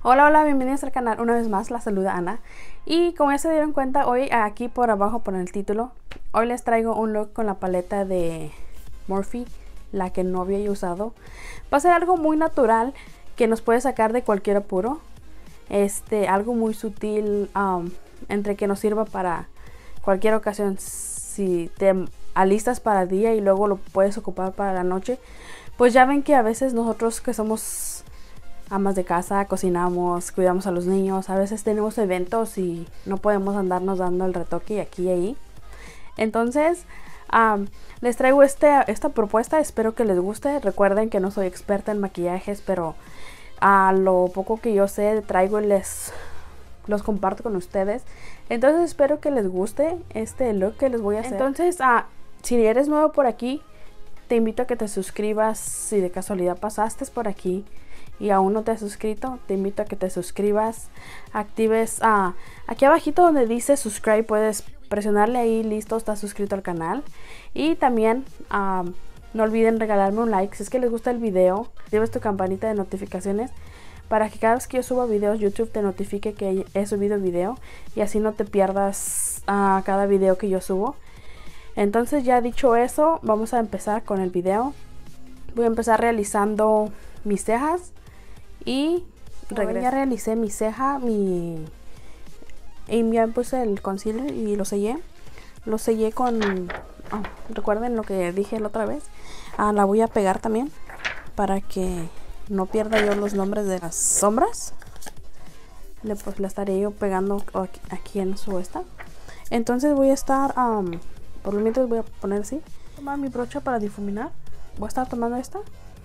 Hola, hola, bienvenidos al canal. Una vez más, la saluda Ana. Y como ya se dieron cuenta, hoy aquí por abajo por el título, hoy les traigo un look con la paleta de Morphe, la que no había usado. Va a ser algo muy natural que nos puede sacar de cualquier apuro. Algo muy sutil, entre que nos sirva para cualquier ocasión. Si te alistas para el día y luego lo puedes ocupar para la noche, pues ya ven que a veces nosotros que somos amas de casa, cocinamos, cuidamos a los niños, a veces tenemos eventos y no podemos andarnos dando el retoque aquí y ahí. Entonces les traigo esta propuesta, espero que les guste. Recuerden que no soy experta en maquillajes, pero a lo poco que yo sé traigo y los comparto con ustedes. Entonces espero que les guste este look que les voy a hacer. Entonces si eres nuevo por aquí, te invito a que te suscribas. Si de casualidad pasaste por aquí y aún no te has suscrito, te invito a que te suscribas, actives aquí abajito donde dice subscribe, puedes presionarle ahí, listo, estás suscrito al canal. Y también no olviden regalarme un like si es que les gusta el video, actives tu campanita de notificaciones para que cada vez que yo suba videos YouTube te notifique que he subido video y así no te pierdas cada video que yo subo. Entonces, ya dicho eso, vamos a empezar con el video. Voy a empezar realizando mis cejas y regreso. Ya realicé mi ceja, y ya puse el concealer y lo sellé. Lo sellé con, recuerden lo que dije la otra vez. La voy a pegar también para que no pierda yo los nombres de las sombras. Pues la estaré yo pegando aquí en su esta. Entonces voy a estar, por lo mientras voy a poner así. Voy a tomar mi brocha para difuminar. Voy a estar tomando esta.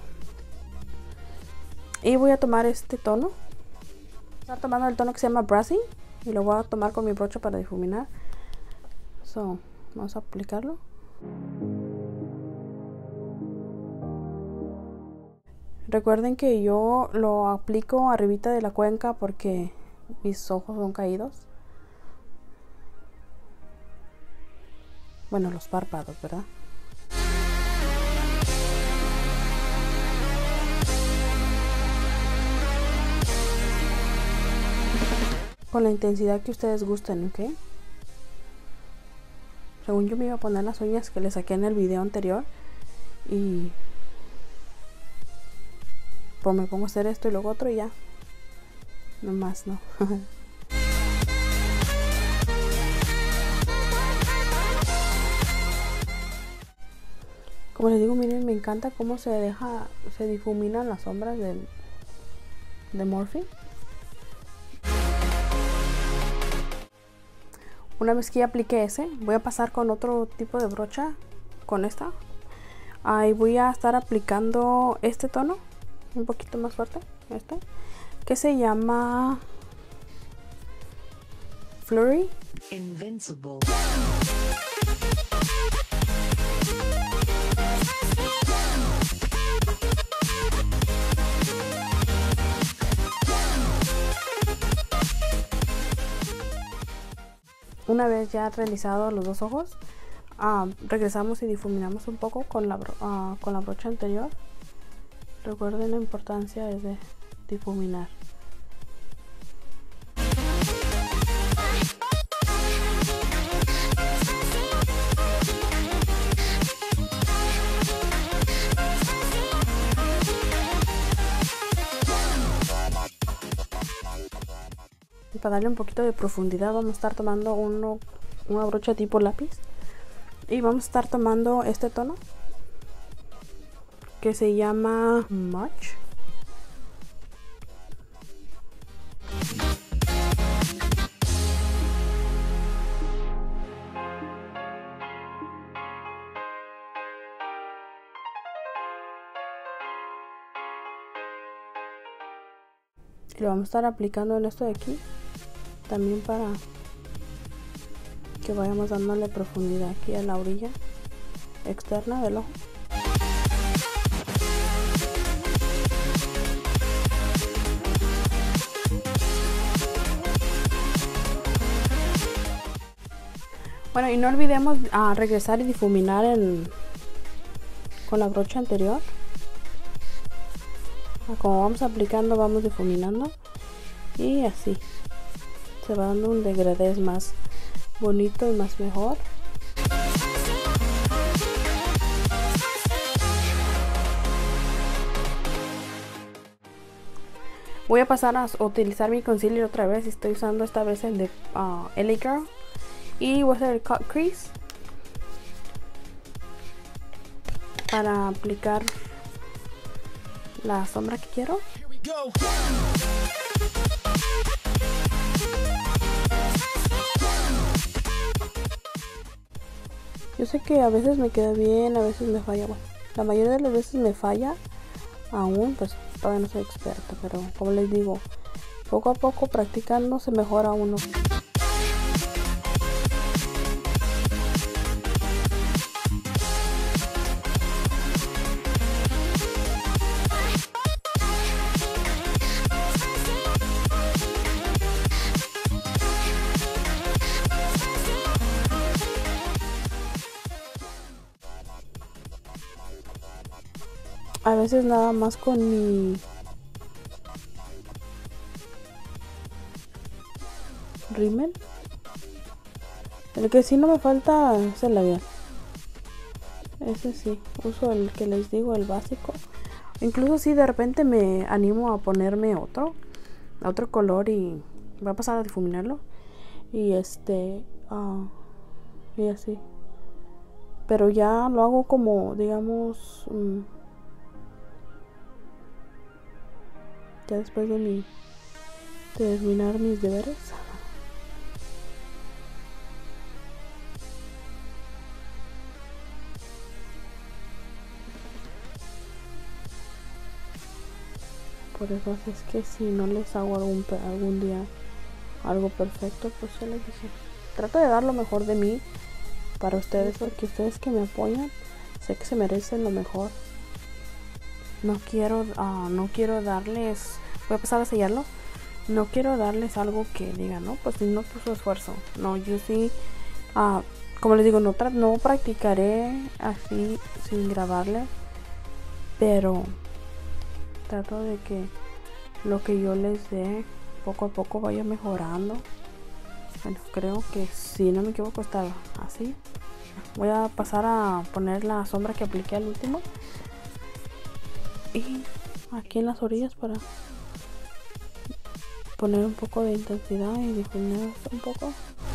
Y voy a tomar este tono. Voy a estar tomando el tono que se llama Brassing. Y lo voy a tomar con mi brocha para difuminar. Vamos a aplicarlo. Recuerden que yo lo aplico arribita de la cuenca porque mis ojos son caídos. Bueno, los párpados, ¿verdad? Con la intensidad que ustedes gusten, ¿ok? Según yo me iba a poner las uñas que les saqué en el video anterior. Y pues me pongo a hacer esto y luego otro y ya. No más, no. Como les digo, miren, me encanta cómo se difuminan las sombras de Morphe. Una vez que ya apliqué ese, voy a pasar con otro tipo de brocha, con esta. Ahí voy a estar aplicando este tono, un poquito más fuerte, que se llama Flurry. Invincible. Una vez ya realizado los dos ojos, regresamos y difuminamos un poco con la brocha anterior. Recuerden la importancia de difuminar. Y para darle un poquito de profundidad vamos a estar tomando una brocha tipo lápiz. Y vamos a estar tomando este tono que se llama Much. Y lo vamos a estar aplicando en esto de aquí. También para que vayamos dándole profundidad aquí a la orilla externa del ojo. Bueno, y no olvidemos regresar y difuminar con la brocha anterior. Como vamos aplicando, vamos difuminando. y así se va dando un degradé más bonito y más mejor. Voy a pasar a utilizar mi concealer otra vez. Estoy usando esta vez el de LA Girl. Y voy a hacer el cut crease para aplicar la sombra que quiero. Yo sé que a veces me queda bien, a veces me falla. Bueno, la mayoría de las veces me falla. Aún pues todavía no soy experta, pero como les digo, poco a poco practicando se mejora uno. A veces nada más con mi rímel. El que sí no me falta es el labial. Ese sí, uso el que les digo, el básico. Incluso si de repente me animo a ponerme otro color y voy a pasar a difuminarlo. Y y así. Pero ya lo hago como, digamos, ya después de terminar mis deberes. Por eso es que si no les hago algún día algo perfecto, pues yo les dije, trato de dar lo mejor de mí para ustedes, porque ustedes que me apoyan, sé que se merecen lo mejor. No quiero darles, voy a pasar a sellarlo. No quiero darles algo que digan, no, pues no puso esfuerzo. No, yo sí, como les digo, no practicaré así sin grabarle, pero trato de que lo que yo les dé poco a poco vaya mejorando. Bueno, creo que si no me equivoco estaba así. Voy a pasar a poner la sombra que apliqué al último y aquí en las orillas para poner un poco de intensidad y difuminar un poco.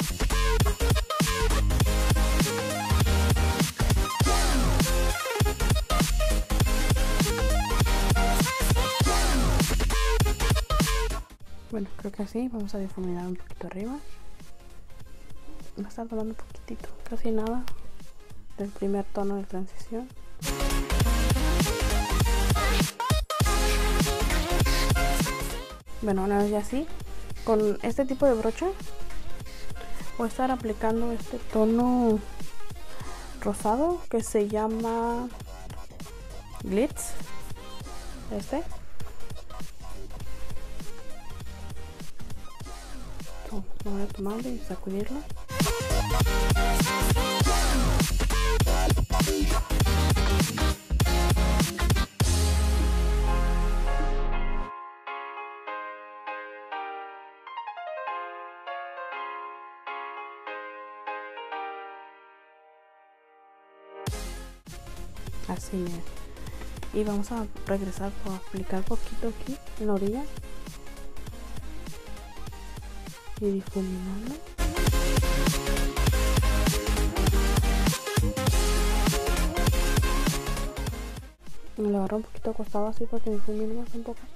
Bueno, creo que así. Vamos a difuminar un poquito arriba. Va a estar tomando un poquitito, casi nada, del primer tono de transición. Bueno, una vez ya así, con este tipo de brocha voy a estar aplicando este tono rosado que se llama Glitz. Voy a tomarlo y sacudirlo. Así, miren. Y vamos a regresar para aplicar poquito aquí en la orilla y difuminarlo. Me lo agarro un poquito acostado así para que difumine más un poco.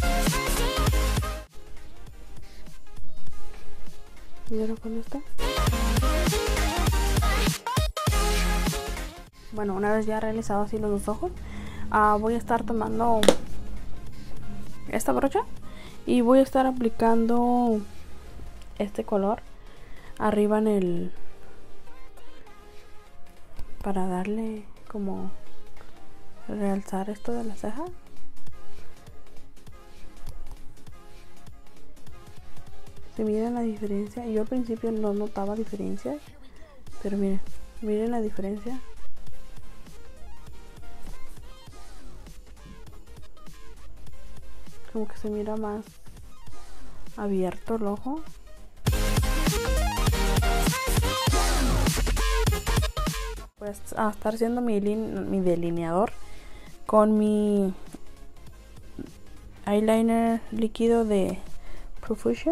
Y ahora con esto. Bueno, una vez ya realizado así los dos ojos, voy a estar tomando esta brocha y voy a estar aplicando este color arriba para darle como realzar esto de la ceja. Si miren la diferencia, yo al principio no notaba diferencia, pero miren la diferencia. Como que se mira más abierto el ojo. Pues a estar haciendo mi delineador con mi eyeliner líquido de Profusion.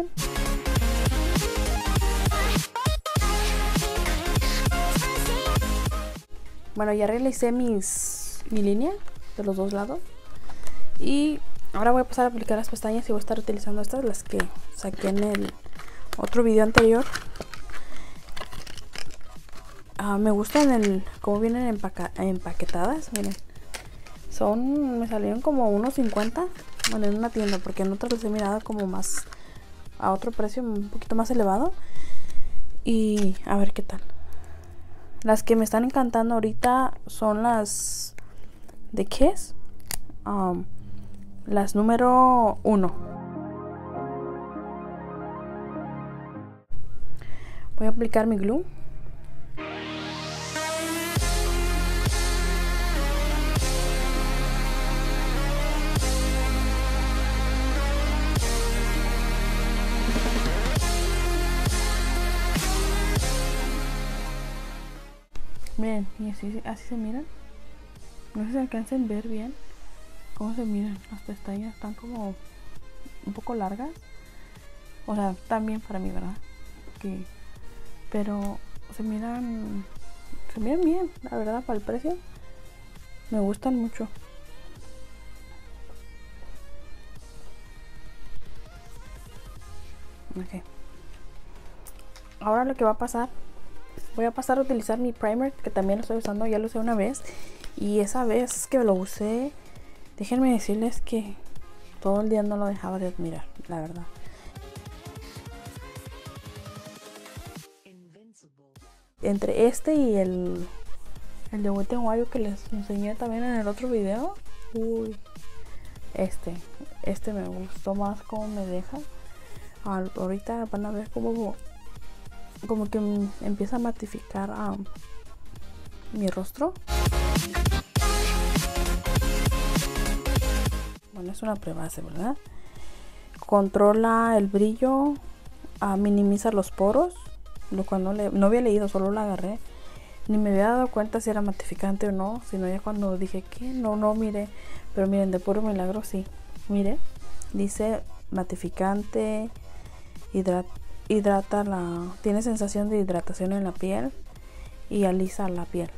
Bueno, ya realicé mi línea de los dos lados. Y ahora voy a pasar a aplicar las pestañas y voy a estar utilizando estas, las que saqué en el otro video anterior. Me gustan como vienen empaquetadas, miren. Me salieron como unos 50, bueno, en una tienda, porque en otras las he mirado como más a otro precio, un poquito más elevado. Y a ver qué tal. Las que me están encantando ahorita son las de Kiss, las número 1. Voy a aplicar mi glue. Miren, y así se miran. No sé si alcancen a ver bien cómo se miran. Las pestañas están como un poco largas. O sea, están bien para mí, ¿verdad? Pero se miran bien, la verdad, para el precio. Me gustan mucho. Ok. Ahora lo que va a pasar, voy a pasar a utilizar mi primer, que también lo estoy usando. Ya lo usé una vez, y esa vez que lo usé, déjenme decirles que todo el día no lo dejaba de admirar, la verdad. Entre este y el de Wet n Wild que les enseñé también en el otro video, uy, este me gustó más cómo me deja. Ahorita van a ver como que empieza a matificar mi rostro. Bueno, es una prebase, ¿verdad? Controla el brillo, minimiza los poros. Cuando no había leído, solo la agarré. Ni me había dado cuenta si era matificante o no, sino ya cuando dije que no miré. Pero miren, de puro milagro sí. Mire, dice matificante, tiene sensación de hidratación en la piel y alisa la piel.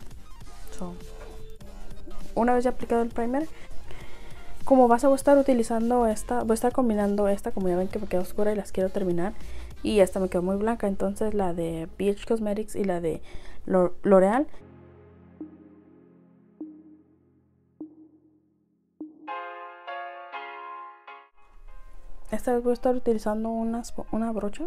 Una vez ya aplicado el primer, como voy a estar utilizando voy a estar combinando esta, como ya ven que me quedó oscura y las quiero terminar, y esta me quedó muy blanca, entonces la de BH Cosmetics y la de L'Oreal. Esta vez voy a estar utilizando una brocha.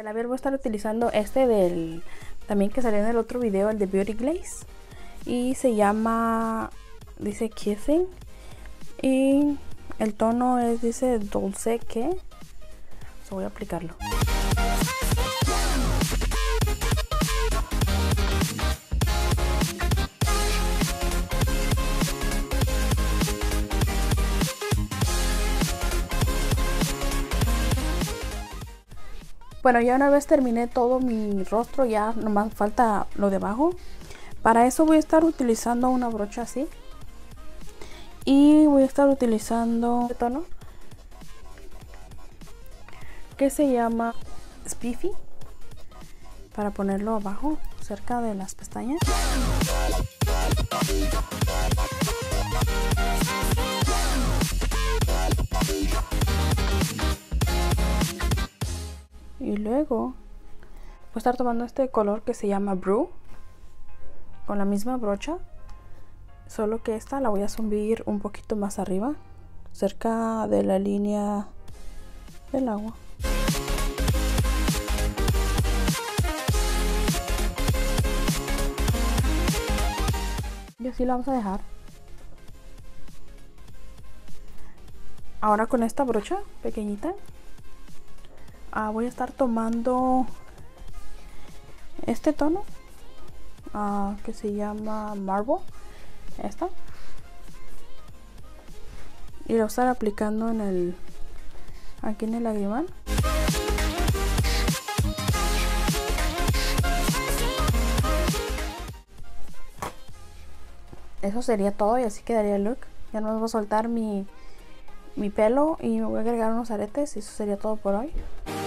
labial voy a estar utilizando este del también que salió en el otro video, el de Beauty Glaze, y se llama, dice Kissing, y el tono es, dice Dulce que, voy a aplicarlo. Bueno, ya una vez terminé todo mi rostro, ya nomás falta lo de abajo. Para eso voy a estar utilizando una brocha así. Y voy a estar utilizando este tono que se llama Spiffy, para ponerlo abajo, cerca de las pestañas. Y luego voy a estar tomando este color que se llama Brew con la misma brocha, solo que esta la voy a zumbir un poquito más arriba, cerca de la línea del agua. Y así la vamos a dejar. Ahora con esta brocha pequeñita voy a estar tomando este tono que se llama Marble, esta, y lo voy a estar aplicando en el, aquí en el lagrimal. Eso sería todo y así quedaría el look. Ya no me voy a soltar mi pelo y me voy a agregar unos aretes y eso sería todo por hoy.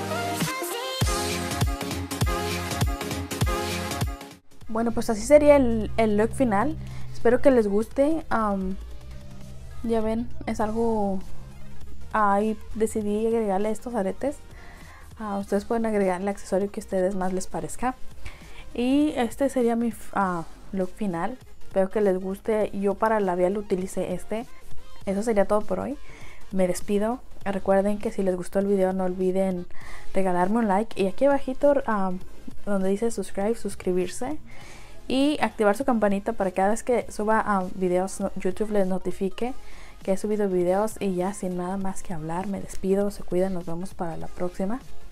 Bueno, pues así sería el look final. Espero que les guste. Ya ven, es algo... Ahí decidí agregarle estos aretes. Ustedes pueden agregarle el accesorio que a ustedes más les parezca. Y este sería mi look final. Espero que les guste. Yo para el labial utilicé este. Eso sería todo por hoy. Me despido. Recuerden que si les gustó el video no olviden regalarme un like. Y aquí abajito donde dice subscribe, suscribirse. Y activar su campanita para cada vez que suba videos YouTube les notifique que he subido videos. Y ya sin nada más que hablar me despido. Se cuidan. Nos vemos para la próxima.